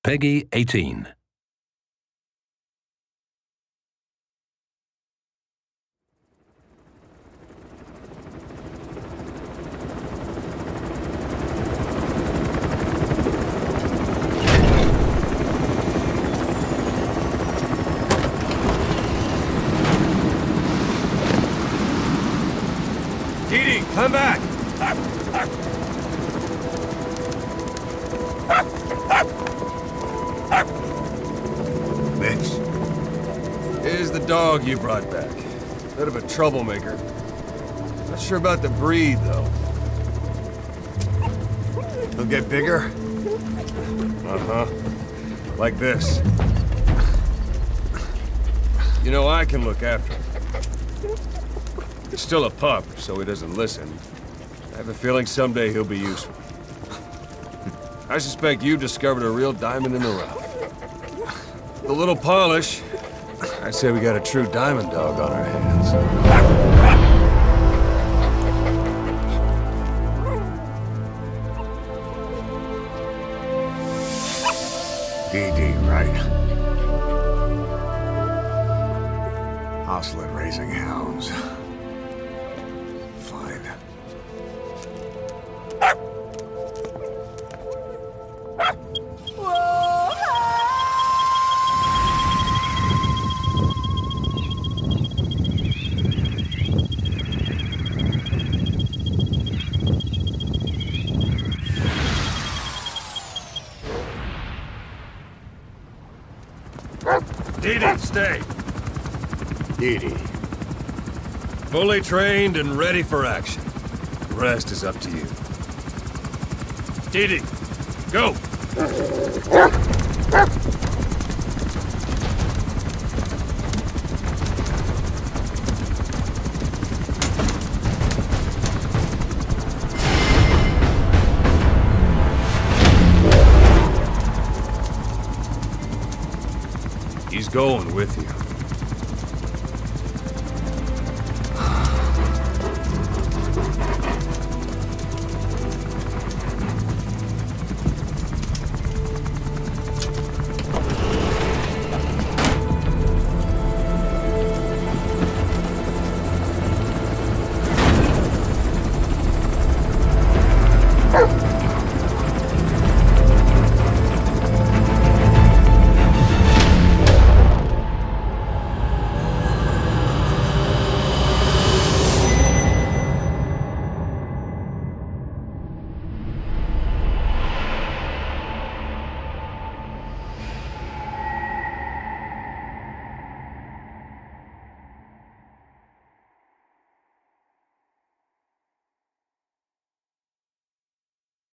Peggy 18. Dee, come back! Mitch. Here's the dog you brought back. Bit of a troublemaker. Not sure about the breed, though. He'll get bigger? Uh-huh. Like this. You know, I can look after him. He's still a pup, so he doesn't listen. I have a feeling someday he'll be useful. I suspect you discovered a real diamond in the rough. With a little polish, I'd say we got a true diamond dog on our hands. Dee, right? Hostile at raising hounds. Fine. Dee, stay. Dee. Fully trained and ready for action. The rest is up to you. Dee, go! He's going with you.